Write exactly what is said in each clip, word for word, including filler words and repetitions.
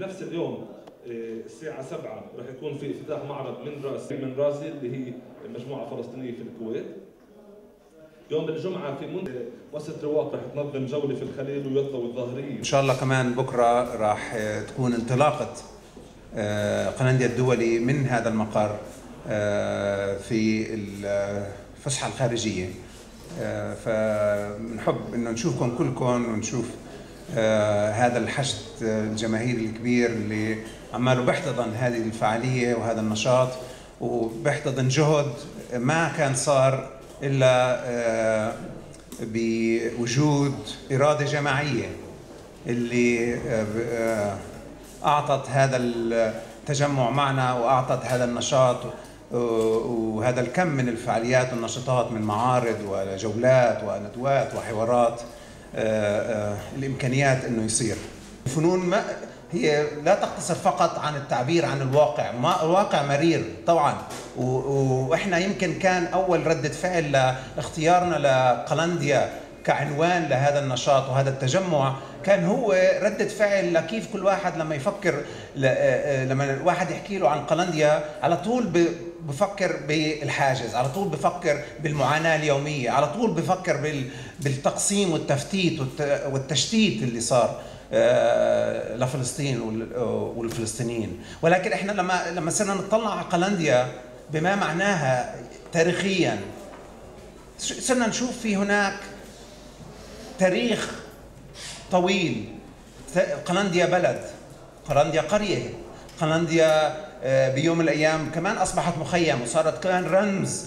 بنفس اليوم الساعة سبعة راح يكون في افتتاح معرض من راسي من راسي اللي هي مجموعة فلسطينية في الكويت. يوم الجمعة في مؤسسة رواق راح تنظم جولة في الخليل ويطا والظاهرية. إن شاء الله كمان بكرة راح تكون انطلاقة قلنديا الدولي من هذا المقر في الفسحة الخارجية. فنحب إنه نشوفكم كلكم ونشوف هذا الحشد الجماهيري الكبير اللي عماله بيحتضن هذه الفعالية وهذا النشاط، وبيحتضن جهد ما كان صار إلا بوجود إرادة جماعية اللي أعطت هذا التجمع معنا وأعطت هذا النشاط وهذا الكم من الفعاليات والنشاطات من معارض وجولات وندوات وحوارات الإمكانيات إنه يصير. الفنون ما هي لا تقتصر فقط عن التعبير عن الواقع، ما الواقع مرير طبعا، واحنا يمكن كان اول ردة فعل لاختيارنا لقلنديا كعنوان لهذا النشاط وهذا التجمع كان هو ردة فعل لكيف كل واحد لما يفكر، لما الواحد يحكي له عن قلنديا على طول بفكر بالحاجز، على طول بفكر بالمعاناة اليومية، على طول بفكر بالتقسيم والتفتيت والتشتيت اللي صار لفلسطين والفلسطينيين. ولكن احنا لما لما صرنا نطلع على قلنديا بما معناها تاريخيا، صرنا نشوف في هناك تاريخ طويل. قلنديا بلد، قلنديا قرية، قلنديا بيوم من الأيام كمان أصبحت مخيم وصارت كمان رمز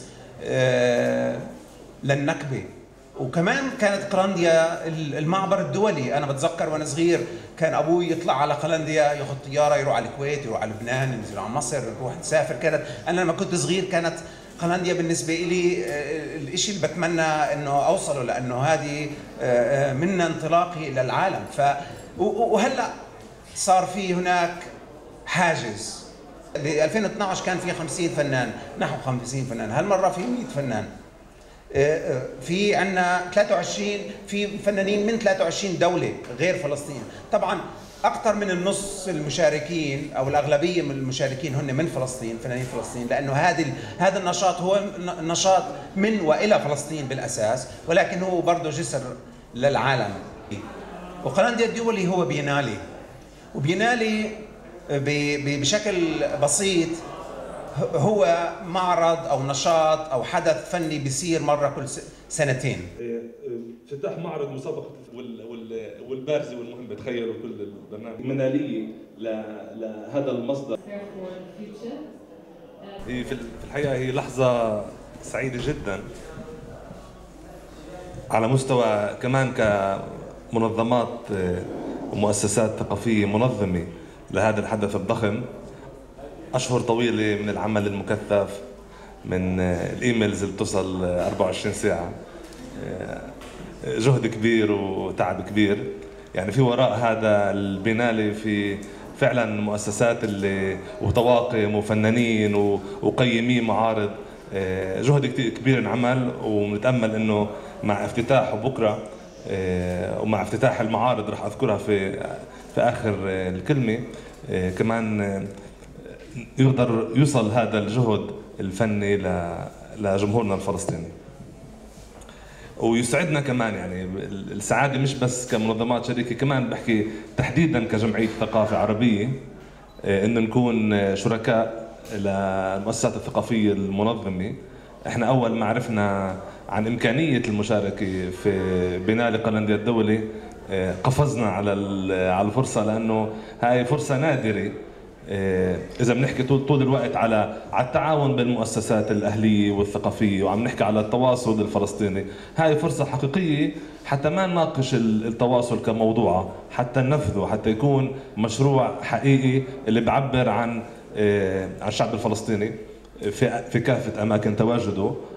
للنكبة. وكمان كانت قلنديا المعبر الدولي. أنا بتذكر وأنا صغير كان أبوي يطلع على قلنديا ياخذ طيارة يروح على الكويت، يروح على لبنان، ينزل على مصر، يروح نسافر. كانت أنا لما كنت صغير كانت قلنديا بالنسبة لي الشيء اللي بتمنى إنه أوصله، لأنه هذه من انطلاقي إلى العالم. ف وهلا صار في هناك حاجز. ب ألفين واثنعش كان في خمسين فنان، نحو خمسين فنان، هالمرة في مئة فنان. في عندنا ثلاثة وعشرين في فنانين من ثلاثة وعشرين دولة غير فلسطين. طبعا أكثر من النص المشاركين أو الأغلبية من المشاركين هن من فلسطين، فنانين فلسطين، لأنه هذا هذا النشاط هو نشاط من وإلى فلسطين بالأساس، ولكن هو برضه جسر للعالم. وقلنديا الدولي هو بينالي، وبينالي بشكل بسيط هو معرض أو نشاط أو حدث فني بيصير مرة كل سنتين. افتتاح معرض مسابقة والبارزة والمهمة، تخيلوا كل البرنامج منالية لهذا المصدر. هي في الحقيقة هي لحظة سعيدة جدا على مستوى كمان كمنظمات ومؤسسات ثقافية منظمة لهذا الحدث الضخم. أشهر طويلة من العمل المكثف، من الإيميلز اللي بتوصل أربعة وعشرين ساعة، جهد كبير وتعب كبير. يعني في وراء هذا البنالي في فعلا مؤسسات اللي وطواقم وفنانين وقيمين معارض، جهد كتير كبير انعمل. ونتأمل إنه مع افتتاحه بكرة ومع افتتاح المعارض رح أذكرها في في آخر الكلمة، كمان يقدر يوصل هذا الجهد الفني لجمهورنا الفلسطيني. ويسعدنا كمان، يعني السعادة مش بس كمنظمات شريكة، كمان بحكي تحديدا كجمعية ثقافة عربية، إنه نكون شركاء للمؤسسات الثقافية المنظمة. احنا أول ما عرفنا عن إمكانية المشاركة في بناء قلنديا الدولي قفزنا على على الفرصة، لأنه هاي فرصة نادرة. إذا بنحكي طول طول الوقت على على التعاون بين المؤسسات الأهلية والثقافية، وعم نحكي على التواصل الفلسطيني، هاي فرصة حقيقية حتى ما نناقش التواصل كموضوع، حتى ننفذه، حتى يكون مشروع حقيقي اللي بيعبر عن عن الشعب الفلسطيني في في كافة أماكن تواجده.